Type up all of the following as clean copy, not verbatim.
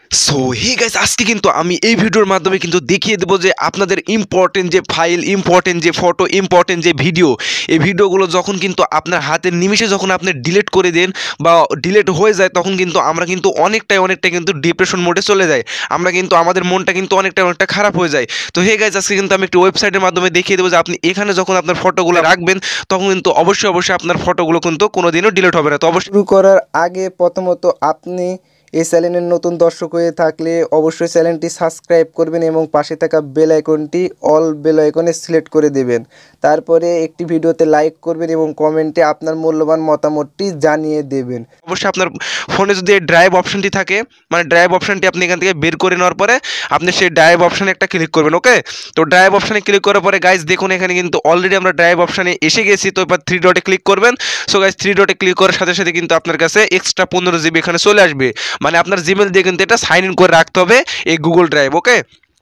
So hey guys, আজকে কিন্তু আমি এই ভিডিওর মাধ্যমে কিন্তু দেখিয়ে দেবো যে আপনাদের ইম্পর্টেন্ট যে ফাইল, ইম্পর্টেন্ট যে ফটো, ইম্পর্টেন্ট যে ভিডিও, এই ভিডিওগুলো যখন কিন্তু আপনার হাতের নিমিষে যখন আপনি ডিলিট করে দেন বা ডিলিট হয়ে যায়, তখন কিন্তু আমরা কিন্তু অনেকটাই কিন্তু ডিপ্রেশন মোডে চলে যাই। আমরা কিন্তু আমাদের মনটা কিন্তু অনেকটা খারাপ হয়ে যায়। তো হে গাইস, আজকে কিন্তু আমি একটি ওয়েবসাইটের মাধ্যমে দেখিয়ে দেবো যে আপনি এখানে যখন আপনার ফটোগুলো রাখবেন, তখন কিন্তু অবশ্যই আপনার ফটোগুলো কিন্তু কোনোদিনও ডিলিট হবে না। তো অবশ্যই শুরু করার আগে প্রথমত আপনি এই চ্যানেলের নতুন দর্শক হয়ে থাকলে অবশ্যই চ্যানেলটি সাবস্ক্রাইব করবেন এবং পাশে থাকা বেল আইকনটি অল বেল আইকনে সিলেক্ট করে দেবেন। তারপরে একটি ভিডিওতে লাইক করবেন এবং কমেন্টে আপনার মূল্যবান মতামতটি জানিয়ে দেবেন। অবশ্যই আপনার ফোনে যদি এই ড্রাইভ অপশনটি থাকে, মানে ড্রাইভ অপশনটি আপনি এখান থেকে বের করে নেওয়ার পরে আপনি সেই ড্রাইভ অপশানে একটা ক্লিক করবেন। ওকে, তো ড্রাইভ অপশানে ক্লিক করার পরে গাইজ দেখুন এখানে কিন্তু অলরেডি আমরা ড্রাইভ অপশানে এসে গেছি। তো এবার 3 ডটে ক্লিক করবেন। সো গাইজ 3 ডটে ক্লিক করার সাথে সাথে কিন্তু আপনার কাছে এক্সট্রা 15 জিবি এখানে চলে আসবে। মানে আপনার জিমেল দিয়ে কিন্তু এটা সাইন ইন করে রাখতে হবে এই Google drive. Okay,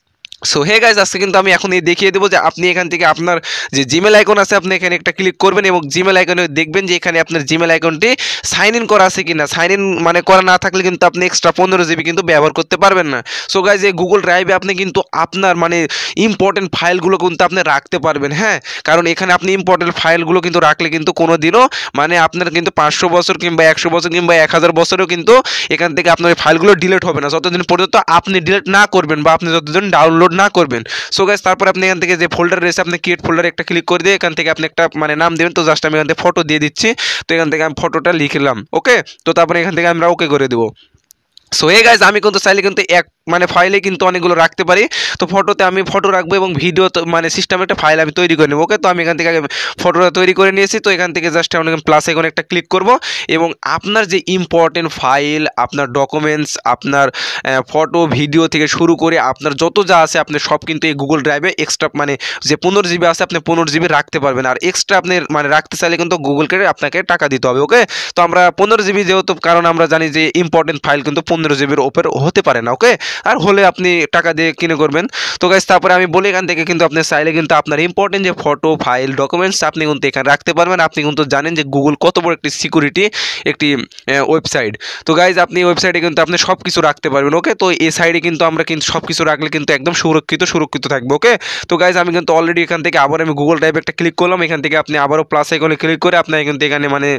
so hey guys, আজকে কিন্তু আমি এখন দেখিয়ে দেবো যে আপনি এখান থেকে আপনার যে জিমেল আইকন আছে আপনি এখানে একটা ক্লিক করবেন এবং জিমেল আইকনে দেখবেন যে এখানে আপনার জিমেল আইকনটি সাইন ইন করা আছে কিনা। সাইন ইন মানে করা না থাকলে কিন্তু আপনি এক্সট্রা 15 জিবি কিন্তু ব্যবহার করতে পারবেন না। সো গাইজ, এই গুগল ড্রাইভে আপনি কিন্তু আপনার মানে ইম্পর্টেন্ট ফাইলগুলো কিন্তু আপনি রাখতে পারবেন। হ্যাঁ, কারণ এখানে আপনি ইম্পর্টেন্ট ফাইলগুলো কিন্তু রাখলে কিন্তু কোনো দিনও মানে আপনার কিন্তু 500 বছর কিংবা 100 বছর কিংবা 1000 বছরেও কিন্তু এখান থেকে আপনার ফাইলগুলো ডিলিট হবে না, যতদিন পর্যন্ত আপনি ডিলিট না করবেন বা আপনি যতদিন ডাউনলোড না করবেন। সো গাইস, তারপর আপনি এখান থেকে যে ফোল্ডার রয়েছে আপনি ক্রিয়েট ফোল্ডারে একটা ক্লিক করে দিয়ে এখান থেকে আপনি একটা মানে নাম দেবেন। তো জাস্ট আমি এখান থেকে ফটো দিয়ে দিচ্ছি। তো এখান থেকে আমি ফটোটা লিখলাম। ওকে, তো তারপরে এখান থেকে আমরা ওকে করে দেবো। সো হে গাইজ, আমি কিন্তু চাইলে কিন্তু এক মানে ফাইলে কিন্তু অনেকগুলো রাখতে পারি। তো ফটোতে আমি ফটো রাখবো এবং ভিডিও মানে সিস্টেমে একটা ফাইল আমি তৈরি করে নেবো। ওকে, তো আমি এখান থেকে ফটোটা তৈরি করে নিয়েছি। তো এখান থেকে জাস্ট আমি প্লাস এখানে একটা ক্লিক করব এবং আপনার যে ইম্পর্টেন্ট ফাইল, আপনার ডকুমেন্টস, আপনার ফটো ভিডিও থেকে শুরু করে আপনার যত যা আছে আপনি সব কিন্তু এই গুগল ড্রাইভে এক্সট্রা মানে যে 15 জিবি আছে আপনি 15 জিবি রাখতে পারবেন। আর এক্সট্রা আপনি মানে রাখতে চাইলে কিন্তু গুগলকে আপনাকে টাকা দিতে হবে। ওকে, তো আমরা 15 জিবি যেহেতু, কারণ আমরা জানি যে ইম্পর্টেন্ট ফাইল কিন্তু 15 জিবির ওপর হতে পারে না। ওকে, আর হলে আপনি টাকা দিয়ে কিনে করবেন। তো গাইস, তারপরে আমি বলি এখান থেকে কিন্তু আপনি চাইলে কিন্তু আপনার ইম্পর্টেন্ট যে ফটো ফাইল ডকুমেন্টস আপনি কিন্তু এখানে রাখতে পারবেন। আপনি কিন্তু জানেন যে গুগল কত বড় একটি সিকিউরিটি একটি ওয়েবসাইট। তো গাইজ, আপনি ওয়েবসাইটে কিন্তু আপনি সব কিছু রাখতে পারবেন। ওকে, তো এই সাইডে কিন্তু আমরা কিন্তু সব কিছু রাখলে কিন্তু একদম সুরক্ষিত থাকবে। ওকে, তো গাইজ আমি কিন্তু অলরেডি এখান থেকে আবার আমি গুগল ড্রাইভে একটা ক্লিক করলাম। এখান থেকে আপনি আবারও প্লাস আইকনে ক্লিক করে আপনার কিন্তু এখানে মানে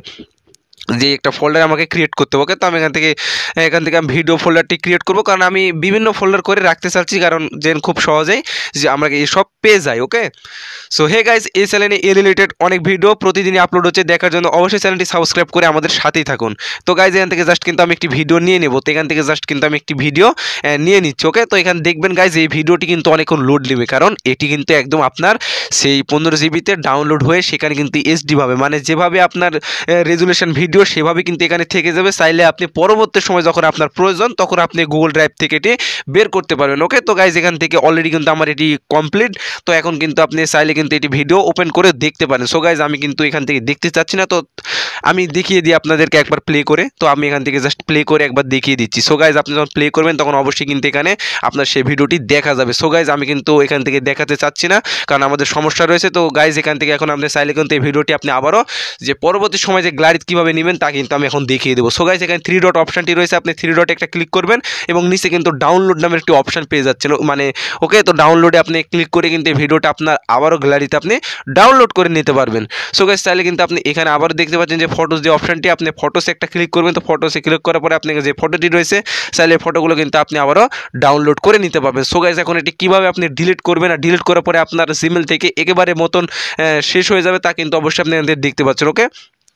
যে একটা ফোল্ডার আমাকে ক্রিয়েট করতে হবে। ওকে, তো আমি এখান থেকে আমি ভিডিও ফোল্ডারটি ক্রিয়েট করব, কারণ আমি বিভিন্ন ফোল্ডার করে রাখতে চাচ্ছি, কারণ যে খুব সহজেই যে আমরা এইসব পেয়ে যাই। ওকে, সো হে গাইজ, এই চ্যানেলে এ রিলেটেড অনেক ভিডিও প্রতিদিনই আপলোড হচ্ছে, দেখার জন্য অবশ্যই চ্যানেলটি সাবস্ক্রাইব করে আমাদের সাথেই থাকুন। তো গাইজ, এখান থেকে জাস্ট কিন্তু আমি একটি ভিডিও নিয়ে নেব। তো এখান থেকে জাস্ট কিন্তু আমি একটি ভিডিও নিয়ে নিচ্ছি। ওকে, তো এখানে দেখবেন গাইজ এই ভিডিওটি কিন্তু অনেকক্ষণ লোড নেবে, কারণ এটি কিন্তু একদম আপনার সেই 15 জিবিতে ডাউনলোড হয়ে সেখানে কিন্তু এইচডি ভাবে মানে যেভাবে আপনার রেজুলেশন ভিডিও সেভাবে কিন্তু এখানে থেকে যাবে। চাইলে আপনি পরবর্তী সময় যখন আপনার প্রয়োজন তখন আপনি গুগল ড্রাইভ থেকে এটি বের করতে পারবেন। ওকে, তো গাইজ এখান থেকে অলরেডি কিন্তু আমার এটি কমপ্লিট। তো এখন কিন্তু আপনি চাইলে কিন্তু এটি ভিডিও ওপেন করে দেখতে পারেন। সো গাইজ, আমি কিন্তু এখান থেকে দেখতে চাচ্ছি না, তো আমি দেখিয়ে দিই আপনাদেরকে একবার প্লে করে। তো আমি এখান থেকে জাস্ট প্লে করে একবার দেখিয়ে দিচ্ছি। সো গাইজ, আপনি যখন প্লে করবেন তখন অবশ্যই কিন্তু এখানে আপনার সেই ভিডিওটি দেখা যাবে। সো গাইজ, আমি কিন্তু এখান থেকে দেখাতে চাচ্ছি না, কারণ আমাদের সমস্যা রয়েছে। তো গাইজ, এখান থেকে এখন আপনি চাইলে কিন্তু এই ভিডিওটি আপনি আবারও যে পরবর্তী সময় যে গ্যালারি কীভাবে নেবেন তা কিন্তু আমি এখন দেখিয়ে দেবো। সো গাইজ, এখানে 3 ডট অপশানটি রয়েছে, আপনি 3 ডটে একটা ক্লিক করবেন এবং নিচে কিন্তু ডাউনলোড নামের একটি অপশান পেয়ে যাচ্ছেন। মানে ওকে, তো ডাউনলোডে আপনি ক্লিক করে কিন্তু এই ভিডিওটা আপনার আবারও গ্যালারিতে আপনি ডাউনলোড করে নিতে পারবেন। সো গাইজ, চাইলে কিন্তু আপনি এখানে আবারও দেখতে পাচ্ছেন যে ফটোস যে অপশানটি, আপনি ফটোসে একটা ক্লিক করবেন। তো ফটোসে ক্লিক করার পরে আপনাকে যে ফটোটি রয়েছে চাইলে ফটোগুলো কিন্তু আপনি আবারও ডাউনলোড করে নিতে পারবেন। সো গাইজ, এখন এটি কীভাবে আপনি ডিলিট করবেন আর ডিলিট করার পরে আপনার জিমেল থেকে একেবারে মতন শেষ হয়ে যাবে তা কিন্তু অবশ্যই আপনি দেখতে পাচ্ছেন। ওকে,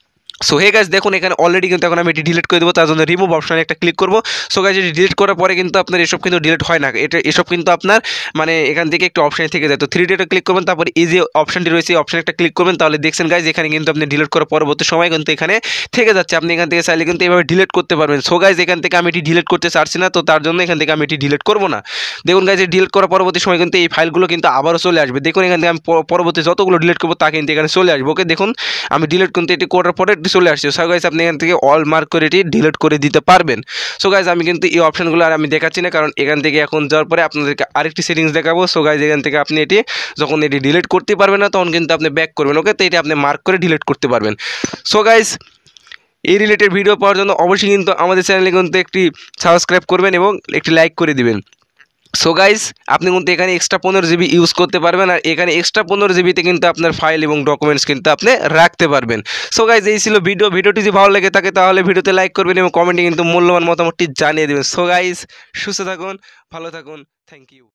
সো হে গাইজ, দেখুন এখানে অলরেডি কিন্তু এখন আমি এটি ডিলিট করে দেবো। তার জন্য রিমুভ অপশানে একটা ক্লিক করবো। সো গাইজ, এটি ডিলিট করার পরে কিন্তু আপনার এসব কিন্তু ডিলিট হয় না, এসব কিন্তু আপনার মানে এখান থেকে একটু অপশানে থেকে যায়। তো 3 ডটে ক্লিক করবেন, তারপর এই যে অপশানটি রয়েছে এই অপশানে একটা ক্লিক করবেন। তাহলে দেখছেন গাইজ, এখানে কিন্তু আপনি ডিলিট করার পরবর্তী সময় কিন্তু এখানে থেকে যাচ্ছে। আপনি এখান থেকে চাইলে কিন্তু এইভাবে ডিলিট করতে পারবেন। সো গাইজ, এখান থেকে আমি এটি ডিলিট করতে চাচ্ছি না, তো তার জন্য এখান থেকে আমি এটি ডিলিট করবো না। দেখুন গাইজ, ডিলিট করার পরবর্তী সময় কিন্তু এই ফাইলগুলো কিন্তু আবারও চলে আসবে। দেখুন এখান থেকে আমি পরবর্তী যতগুলো ডিলিট করবো তা কিন্তু এখানে চলে আসবে। ওকে, দেখুন আমি ডিলিট কিন্তু এটি করার পরে এটি চলে আসছে। সো গাইজ, আপনি এখান থেকে অল মার্ক করে এটি ডিলিট করে দিতে পারবেন। সো গাইজ, আমি কিন্তু এই অপশানগুলো আর আমি দেখাচ্ছি না, কারণ এখান থেকে এখন যাওয়ার পরে আপনাদেরকে আরেকটি সেটিংস দেখাবো। সো গাইজ, এখান থেকে আপনি এটি যখন এটি ডিলিট করতে পারবেন না তখন কিন্তু আপনি ব্যাক করবেন। ওকে, তো এটি আপনি মার্ক করে ডিলিট করতে পারবেন। সো গাইজ, এই রিলেটেড ভিডিও পাওয়ার জন্য অবশ্যই কিন্তু আমাদের চ্যানেলে কিন্তু একটি সাবস্ক্রাইব করবেন এবং একটি লাইক করে দিবেন। সো গাইস, আপনি কিন্তু এখানে এক্সট্রা 15 GB ইউজ করতে পারবেন, আর এখানে এক্সট্রা 15 GB কিন্তু আপনার ফাইল এবং ডকুমেন্টস কিন্তু আপনি রাখতে পারবেন। সো গাইস, এই ছিল ভিডিওটি যদি ভালো লেগে থাকে তাহলে ভিডিওতে লাইক করবেন এবং কমেন্টে কিন্তু মূল্যবান মতামতটি জানিয়ে দেবেন। সো গাইস, সুস্থ থাকুন, ভালো থাকুন, থ্যাংক ইউ।